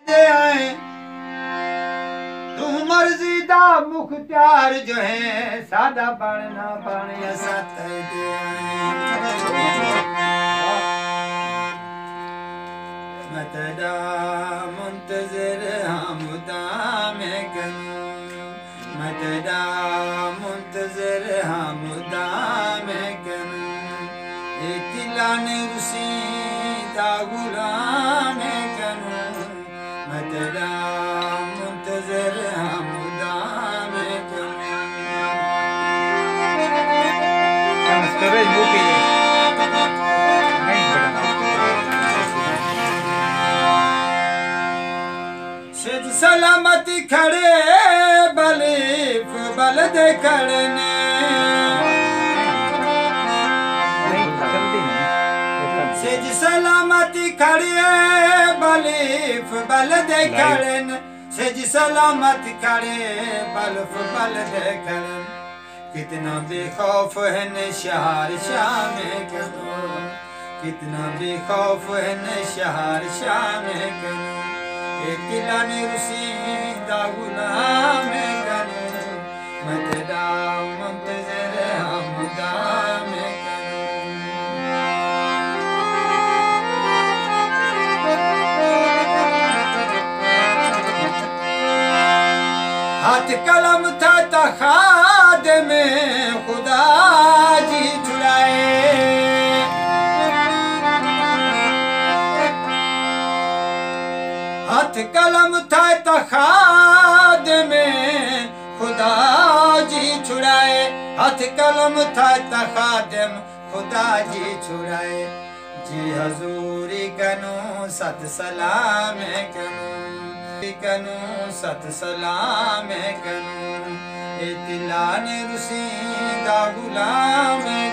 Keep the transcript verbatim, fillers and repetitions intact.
आए तू मर्जी दा मुख्तियार जो है सादा बनना बन ऐसा तय दे मतदा मुंतज़िर हमदा में करूं मतदा मुंतज़िर हमदा में करूं इतिलान रुसी दा गुलाम करूं मतदा मुंतज़िर हमदा में करूं नमस्कार मुके सेज सलामती खड़े बलीफ बल दे खड़ने सेज सलामती खड़े बलीफ बल दे खड़न सेज सलामती खड़े बल्फ बल दे खड़न कितना बेखौफ है न शहर शाम करो कितना बेखौफ है न शहर शाम करो इतिलान रुसी दा गुलाम करूं मतदा मुंतज़िर हमदा में करूं हाथ कलम था तखाद में खुदा जी छुड़ाए हाथ कलम था तखाद में खुदा जी छुड़ाए हाथ कलम था तखाद में खुदा जी छुड़ाए जी हजूरी कनो सत सलाम कनो कनो सत सलाम कनो इतिलान रुसी दा गुलाम